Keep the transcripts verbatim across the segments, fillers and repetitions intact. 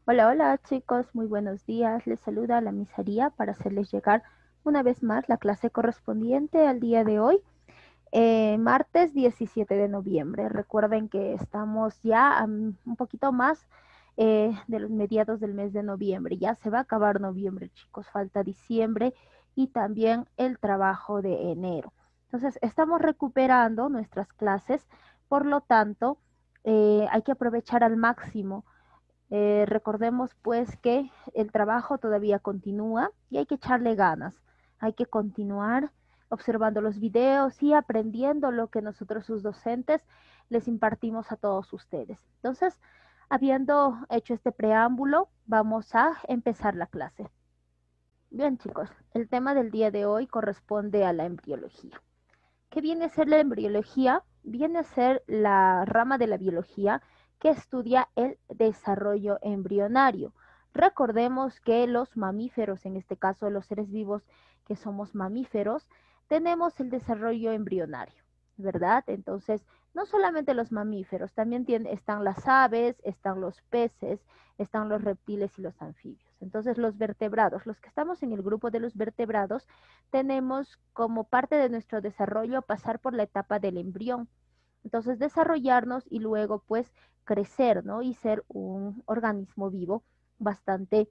Hola, hola chicos, muy buenos días. Les saluda la misaría para hacerles llegar una vez más la clase correspondiente al día de hoy, eh, martes diecisiete de noviembre. Recuerden que estamos ya um, un poquito más eh, de los mediados del mes de noviembre. Ya se va a acabar noviembre, chicos. Falta diciembre y también el trabajo de enero. Entonces, estamos recuperando nuestras clases, por lo tanto, eh, hay que aprovechar al máximo. Eh, recordemos pues que el trabajo todavía continúa y hay que echarle ganas. Hay que continuar observando los videos y aprendiendo lo que nosotros, sus docentes, les impartimos a todos ustedes. Entonces, habiendo hecho este preámbulo, vamos a empezar la clase. Bien, chicos, el tema del día de hoy corresponde a la embriología. ¿Qué viene a ser la embriología? Viene a ser la rama de la biología que estudia el desarrollo embrionario. Recordemos que los mamíferos, en este caso los seres vivos que somos mamíferos, tenemos el desarrollo embrionario, ¿verdad? Entonces, no solamente los mamíferos, también tiene, están las aves, están los peces, están los reptiles y los anfibios. Entonces, los vertebrados, los que estamos en el grupo de los vertebrados, tenemos como parte de nuestro desarrollo pasar por la etapa del embrión. Entonces, desarrollarnos y luego pues crecer, ¿no? Y ser un organismo vivo bastante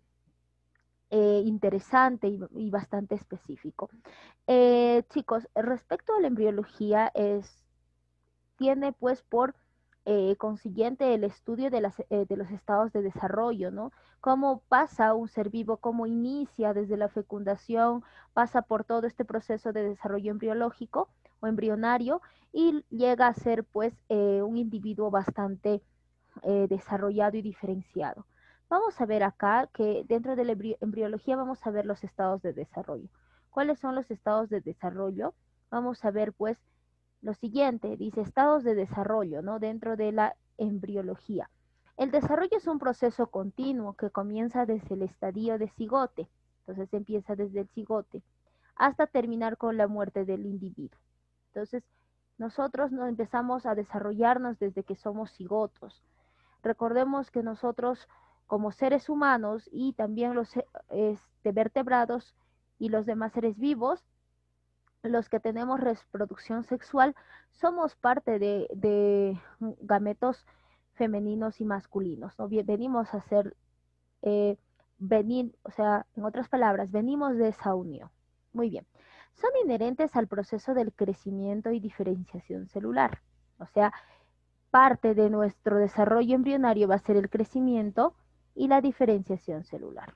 eh, interesante y, y, bastante específico. Eh, chicos, respecto a la embriología, es, tiene pues por eh, consiguiente el estudio de, las, eh, de los estados de desarrollo, ¿no? Cómo pasa un ser vivo, cómo inicia desde la fecundación, pasa por todo este proceso de desarrollo embriológico o embrionario y llega a ser pues eh, un individuo bastante eh, desarrollado y diferenciado. Vamos a ver acá que dentro de la embriología vamos a ver los estados de desarrollo. ¿Cuáles son los estados de desarrollo? Vamos a ver pues lo siguiente, dice estados de desarrollo, ¿no? Dentro de la embriología. El desarrollo es un proceso continuo que comienza desde el estadio de cigote, entonces empieza desde el cigote, hasta terminar con la muerte del individuo. Entonces, nosotros no empezamos a desarrollarnos desde que somos cigotos. Recordemos que nosotros, como seres humanos y también los este, vertebrados y los demás seres vivos, los que tenemos reproducción sexual, somos parte de, de gametos femeninos y masculinos, ¿no? Venimos a ser, eh, venir, o sea, en otras palabras, venimos de esa unión. Muy bien. Son inherentes al proceso del crecimiento y diferenciación celular. O sea, parte de nuestro desarrollo embrionario va a ser el crecimiento y la diferenciación celular.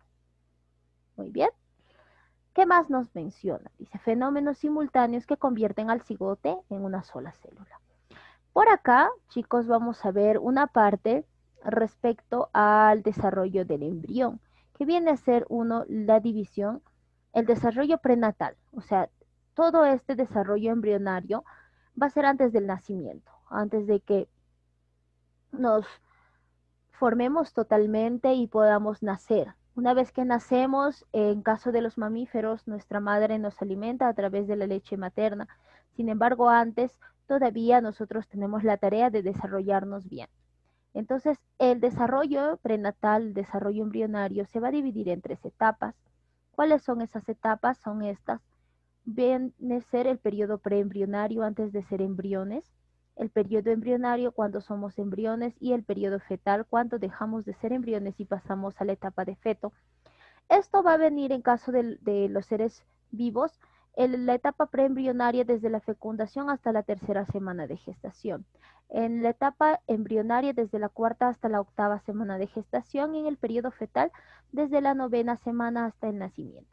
Muy bien. ¿Qué más nos menciona? Dice fenómenos simultáneos que convierten al cigote en una sola célula. Por acá, chicos, vamos a ver una parte respecto al desarrollo del embrión, que viene a ser uno, la división, el desarrollo prenatal. O sea, todo este desarrollo embrionario va a ser antes del nacimiento, antes de que nos formemos totalmente y podamos nacer. Una vez que nacemos, en caso de los mamíferos, nuestra madre nos alimenta a través de la leche materna. Sin embargo, antes todavía nosotros tenemos la tarea de desarrollarnos bien. Entonces, el desarrollo prenatal, el desarrollo embrionario, se va a dividir en tres etapas. ¿Cuáles son esas etapas? Son estas. Viene a ser el periodo preembrionario antes de ser embriones, el periodo embrionario cuando somos embriones y el periodo fetal cuando dejamos de ser embriones y pasamos a la etapa de feto. Esto va a venir en caso de, de los seres vivos en la etapa preembrionaria desde la fecundación hasta la tercera semana de gestación. En la etapa embrionaria desde la cuarta hasta la octava semana de gestación y en el periodo fetal desde la novena semana hasta el nacimiento.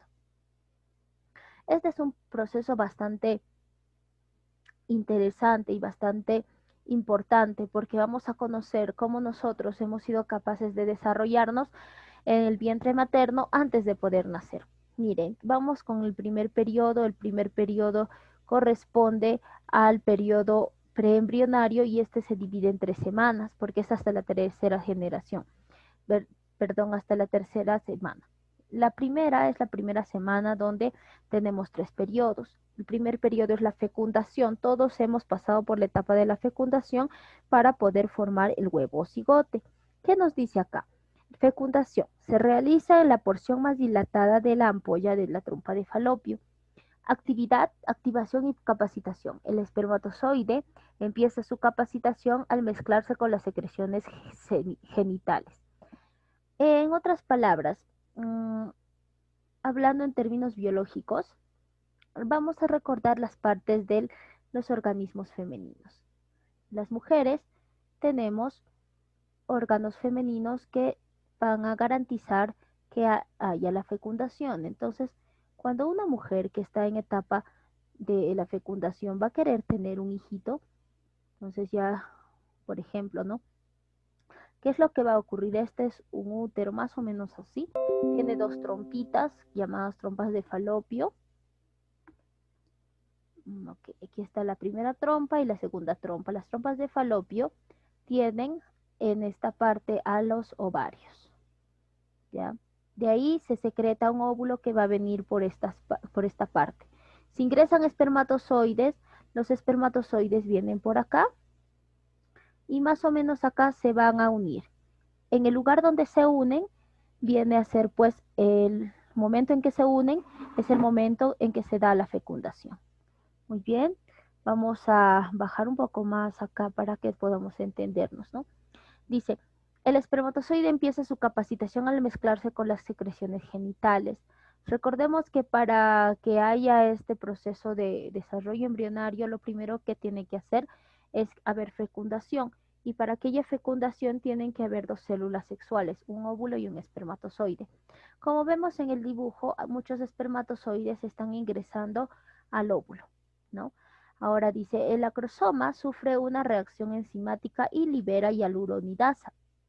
Este es un proceso bastante interesante y bastante importante porque vamos a conocer cómo nosotros hemos sido capaces de desarrollarnos en el vientre materno antes de poder nacer. Miren, vamos con el primer periodo. El primer periodo corresponde al periodo preembrionario y este se divide en tres semanas porque es hasta la tercera generación, Ver, perdón, hasta la tercera semana. La primera es la primera semana donde tenemos tres periodos. El primer periodo es la fecundación. Todos hemos pasado por la etapa de la fecundación para poder formar el huevo o cigote. ¿Qué nos dice acá? Fecundación. Se realiza en la porción más dilatada de la ampolla de la trompa de falopio. Actividad, activación y capacitación. El espermatozoide empieza su capacitación al mezclarse con las secreciones genitales. En otras palabras, mmm, hablando en términos biológicos, vamos a recordar las partes de los organismos femeninos. Las mujeres tenemos órganos femeninos que van a garantizar que haya la fecundación. Entonces, cuando una mujer que está en etapa de la fecundación va a querer tener un hijito, entonces ya, por ejemplo, ¿no? ¿Qué es lo que va a ocurrir? Este es un útero más o menos así. Tiene dos trompitas llamadas trompas de falopio. Okay, aquí está la primera trompa y la segunda trompa. Las trompas de falopio tienen en esta parte a los ovarios. ¿Ya? De ahí se secreta un óvulo que va a venir por, estas, por esta parte. Si ingresan espermatozoides, los espermatozoides vienen por acá y más o menos acá se van a unir. En el lugar donde se unen, viene a ser pues el momento en que se unen, es el momento en que se da la fecundación. Muy bien, vamos a bajar un poco más acá para que podamos entendernos, ¿no? Dice, el espermatozoide empieza su capacitación al mezclarse con las secreciones genitales. Recordemos que para que haya este proceso de desarrollo embrionario, lo primero que tiene que hacer es haber fecundación. Y para aquella fecundación tienen que haber dos células sexuales, un óvulo y un espermatozoide. Como vemos en el dibujo, muchos espermatozoides están ingresando al óvulo, ¿no? Ahora dice, el acrosoma sufre una reacción enzimática y libera hialuronidasa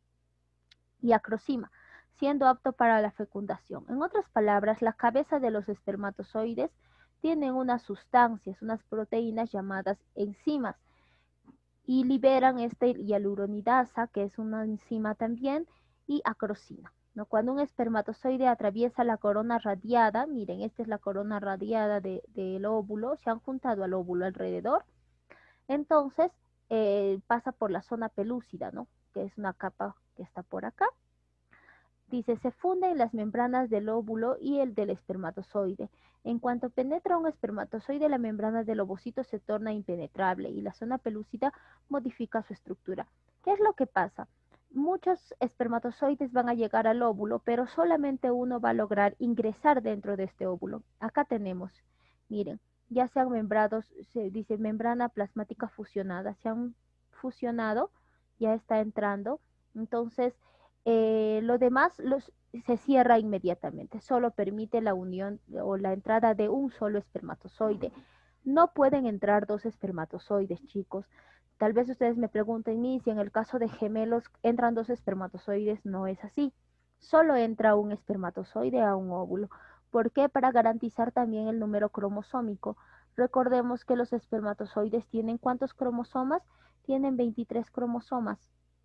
y acrosima, siendo apto para la fecundación. En otras palabras, la cabeza de los espermatozoides tienen unas sustancias, unas proteínas llamadas enzimas, y liberan esta hialuronidasa, que es una enzima también, y acrosina. ¿No? Cuando un espermatozoide atraviesa la corona radiada, miren, esta es la corona radiada de, del óvulo, se han juntado al óvulo alrededor, entonces eh, pasa por la zona pelúcida, ¿no? Que es una capa que está por acá. Dice, se funden las membranas del óvulo y el del espermatozoide. En cuanto penetra un espermatozoide, la membrana del ovocito se torna impenetrable y la zona pelúcida modifica su estructura. ¿Qué es lo que pasa? Muchos espermatozoides van a llegar al óvulo, pero solamente uno va a lograr ingresar dentro de este óvulo. Acá tenemos, miren, ya se han membrados, se dice membrana plasmática fusionada, se han fusionado, ya está entrando. Entonces, eh, lo demás los, se cierra inmediatamente, solo permite la unión o la entrada de un solo espermatozoide. No pueden entrar dos espermatozoides, chicos. Tal vez ustedes me pregunten, ¿y si en el caso de gemelos entran dos espermatozoides? No es así. Solo entra un espermatozoide a un óvulo. ¿Por qué? Para garantizar también el número cromosómico. Recordemos que los espermatozoides tienen ¿cuántos cromosomas? Tienen veintitrés cromosomas.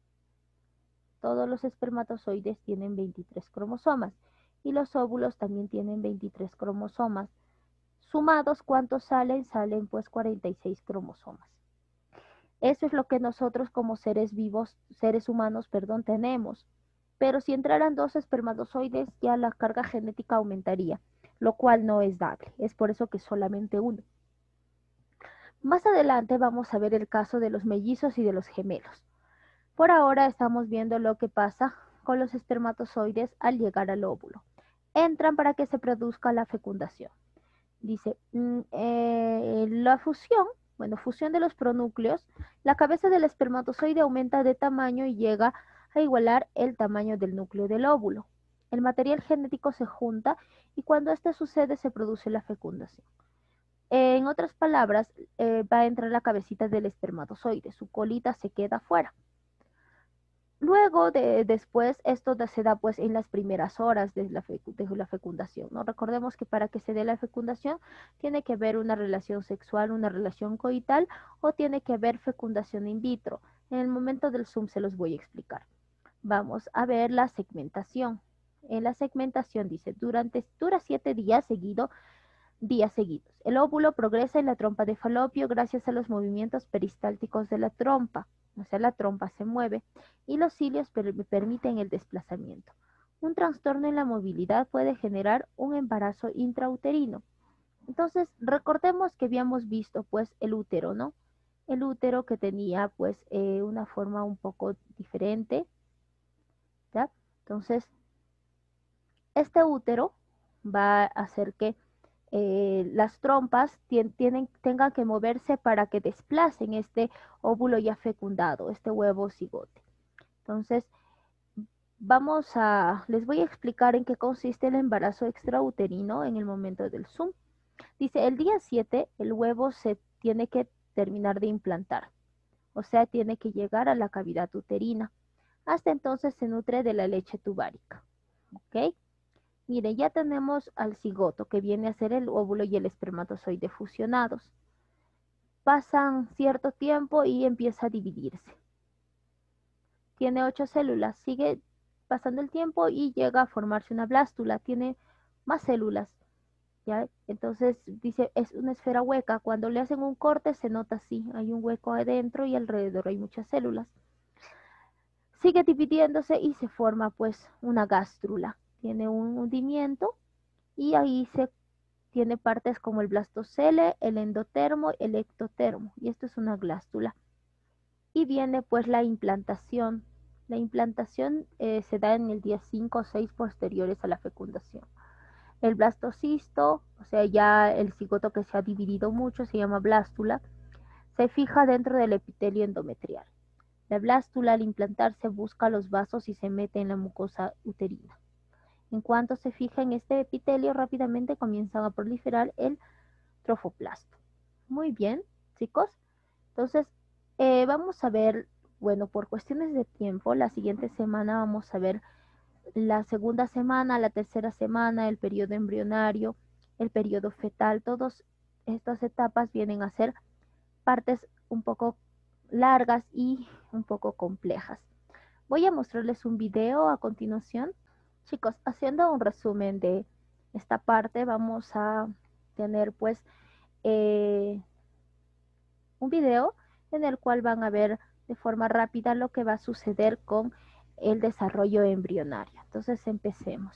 Todos los espermatozoides tienen veintitrés cromosomas y los óvulos también tienen veintitrés cromosomas. Sumados, ¿cuántos salen? Salen pues cuarenta y seis cromosomas. Eso es lo que nosotros como seres vivos, seres humanos, perdón, tenemos. Pero si entraran dos espermatozoides, ya la carga genética aumentaría, lo cual no es dable. Es por eso que solamente uno. Más adelante vamos a ver el caso de los mellizos y de los gemelos. Por ahora estamos viendo lo que pasa con los espermatozoides al llegar al óvulo. Entran para que se produzca la fecundación. Dice, eh, la fusión, bueno, fusión de los pronúcleos, la cabeza del espermatozoide aumenta de tamaño y llega a igualar el tamaño del núcleo del óvulo. El material genético se junta y cuando esto sucede se produce la fecundación. En otras palabras, eh, va a entrar la cabecita del espermatozoide, su colita se queda fuera. Luego, de, después, esto se da pues en las primeras horas de la, de la fecundación, ¿no? Recordemos que para que se dé la fecundación tiene que haber una relación sexual, una relación coital o tiene que haber fecundación in vitro. En el momento del Zoom se los voy a explicar. Vamos a ver la segmentación. En la segmentación dice, durante, dura siete días seguido, días seguidos. El óvulo progresa en la trompa de falopio gracias a los movimientos peristálticos de la trompa. o sea, la trompa se mueve y los cilios per permiten el desplazamiento. Un trastorno en la movilidad puede generar un embarazo intrauterino. Entonces, recordemos que habíamos visto pues el útero, ¿no? El útero que tenía pues eh, una forma un poco diferente, ¿ya? Entonces, este útero va a hacer que eh, las trompas tien, tienen, tengan que moverse para que desplacen este óvulo ya fecundado, este huevo cigote. Entonces, vamos a, les voy a explicar en qué consiste el embarazo extrauterino en el momento del Zoom. Dice, el día siete el huevo se tiene que terminar de implantar, o sea, tiene que llegar a la cavidad uterina. Hasta entonces se nutre de la leche tubárica, ¿ok? Miren, ya tenemos al cigoto, que viene a ser el óvulo y el espermatozoide fusionados. Pasan cierto tiempo y empieza a dividirse. Tiene ocho células, sigue pasando el tiempo y llega a formarse una blástula, tiene más células, ¿ya? Entonces dice, es una esfera hueca. Cuando le hacen un corte se nota así, hay un hueco adentro y alrededor hay muchas células. Sigue dividiéndose y se forma pues una gástrula. Tiene un hundimiento y ahí se tiene partes como el blastocele, el endotermo, el ectotermo, y esto es una glástula. Y viene pues la implantación. La implantación eh, se da en el día cinco o seis posteriores a la fecundación. El blastocisto, o sea, ya el cigoto que se ha dividido mucho, se llama blástula, se fija dentro del epitelio endometrial. La blástula al implantarse busca los vasos y se mete en la mucosa uterina. En cuanto se fija en este epitelio, rápidamente comienzan a proliferar el trofoplasto. Muy bien, chicos. Entonces, eh, vamos a ver, bueno, por cuestiones de tiempo, la siguiente semana vamos a ver la segunda semana, la tercera semana, el periodo embrionario, el periodo fetal. Todas estas etapas vienen a ser partes un poco largas y un poco complejas. Voy a mostrarles un video a continuación. Chicos, haciendo un resumen de esta parte, vamos a tener pues eh, un video en el cual van a ver de forma rápida lo que va a suceder con el desarrollo embrionario. Entonces empecemos.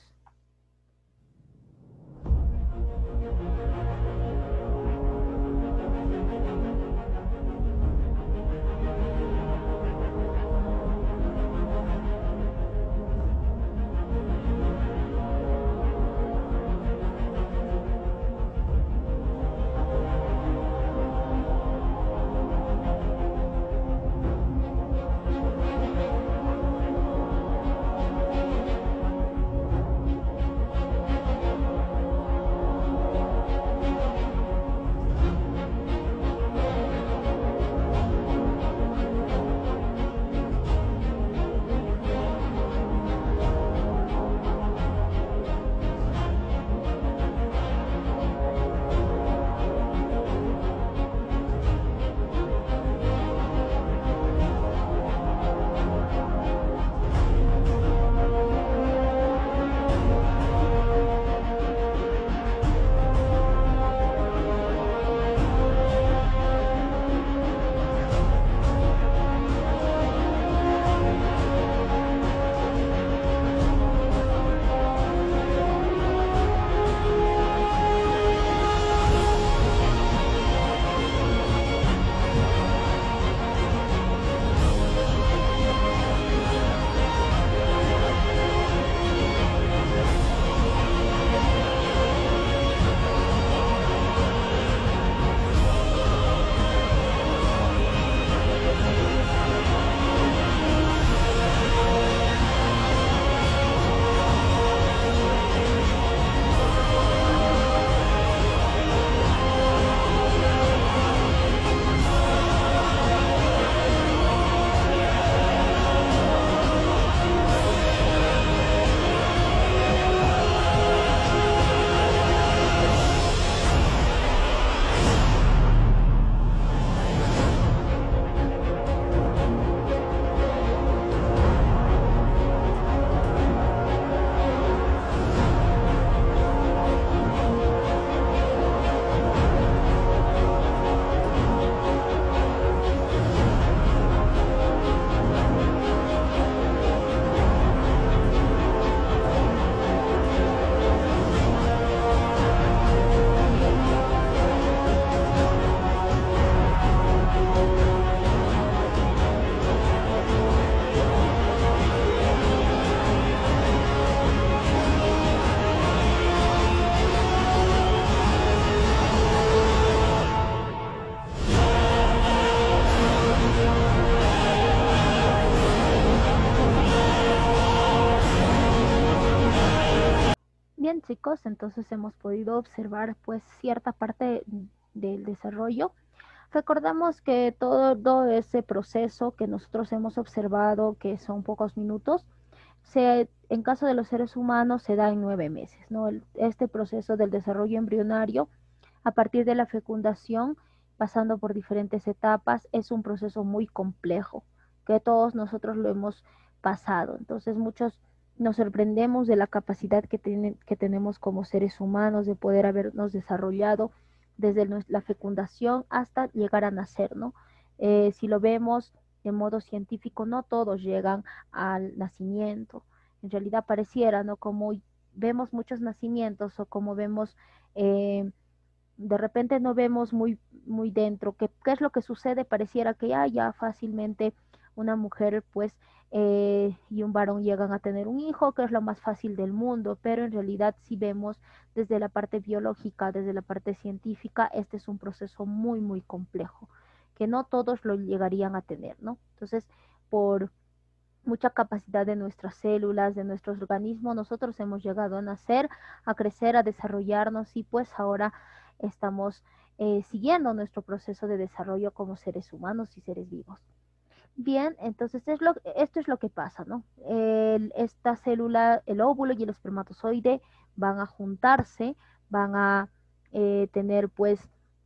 Bien, chicos, entonces hemos podido observar pues cierta parte del desarrollo. Recordamos que todo ese proceso que nosotros hemos observado, que son pocos minutos, se, en caso de los seres humanos se da en nueve meses, ¿no? El- este proceso del desarrollo embrionario, a partir de la fecundación, pasando por diferentes etapas, es un proceso muy complejo, que todos nosotros lo hemos pasado. Entonces, muchos nos sorprendemos de la capacidad que, tiene- que tenemos como seres humanos de poder habernos desarrollado desde nues- la fecundación hasta llegar a nacer, ¿no? Eh, si lo vemos de modo científico, no todos llegan al nacimiento. En realidad pareciera, ¿no? Como vemos muchos nacimientos o como vemos, eh, de repente no vemos muy, muy dentro qué, qué es lo que sucede, pareciera que ya, ya fácilmente una mujer pues eh, y un varón llegan a tener un hijo, que es lo más fácil del mundo, pero en realidad si vemos desde la parte biológica, desde la parte científica, este es un proceso muy, muy complejo, que no todos lo llegarían a tener, ¿no? Entonces, por mucha capacidad de nuestras células, de nuestros organismos, nosotros hemos llegado a nacer, a crecer, a desarrollarnos y pues ahora estamos eh, siguiendo nuestro proceso de desarrollo como seres humanos y seres vivos. Bien, entonces es lo, esto es lo que pasa, ¿no? El- esta célula, el óvulo y el espermatozoide van a juntarse, van a eh, tener pues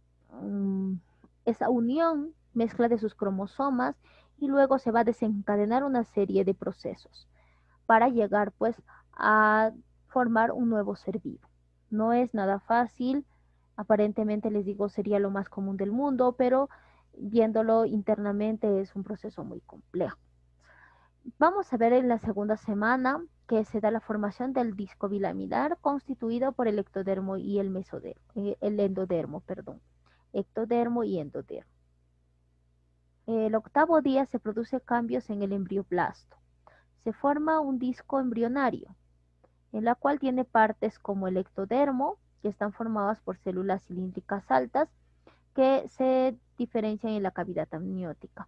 um, esa unión, mezcla de sus cromosomas y luego se va a desencadenar una serie de procesos para llegar pues a formar un nuevo ser vivo. No es nada fácil, aparentemente les digo sería lo más común del mundo, pero viéndolo internamente es un proceso muy complejo. Vamos a ver en la segunda semana que se da la formación del disco bilaminar constituido por el ectodermo y el mesodermo, eh, el endodermo, perdón, ectodermo y endodermo. El octavo día se producen cambios en el embrioblasto. Se forma un disco embrionario, en la cual tiene partes como el ectodermo, que están formadas por células cilíndricas altas, que se diferencian en la cavidad amniótica.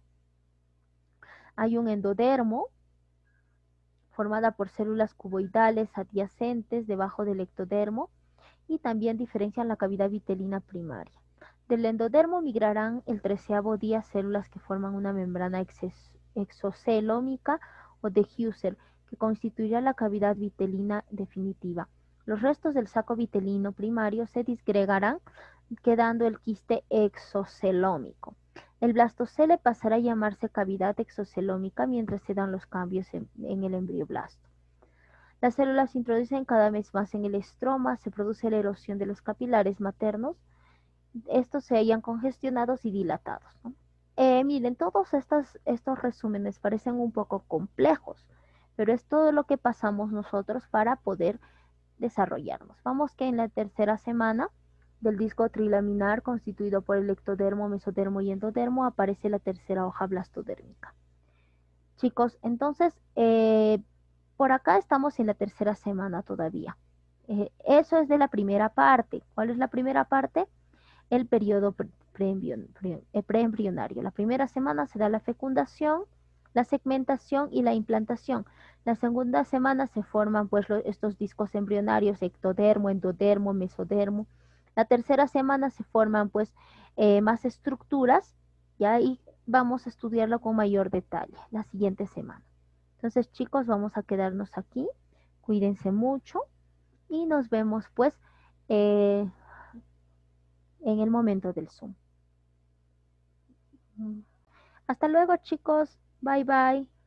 Hay un endodermo, formada por células cuboidales adyacentes debajo del ectodermo, y también diferencian la cavidad vitelina primaria. Del endodermo migrarán el treceavo día células que forman una membrana exocelómica o de Husserl, que constituirá la cavidad vitelina definitiva. Los restos del saco vitelino primario se disgregarán, quedando el quiste exocelómico. El blastocele pasará a llamarse cavidad exocelómica mientras se dan los cambios en, en el embrioblasto. Las células se introducen cada vez más en el estroma, se produce la erosión de los capilares maternos, estos se hallan congestionados y dilatados, ¿no? Eh, miren, todos estos, estos resúmenes parecen un poco complejos, pero es todo lo que pasamos nosotros para poder desarrollarnos. Vamos que en la tercera semana del disco trilaminar constituido por el ectodermo, mesodermo y endodermo aparece la tercera hoja blastodérmica. Chicos, entonces, eh, por acá estamos en la tercera semana todavía. Eh, eso es de la primera parte. ¿Cuál es la primera parte? El periodo eh, preembrionario. La primera semana se da la fecundación, la segmentación y la implantación. La segunda semana se forman pues estos discos embrionarios, ectodermo, endodermo, mesodermo. La tercera semana se forman pues eh, más estructuras, ya ahí vamos a estudiarlo con mayor detalle la siguiente semana. Entonces, chicos, vamos a quedarnos aquí. Cuídense mucho y nos vemos pues eh, en el momento del Zoom. Hasta luego, chicos. Bye bye.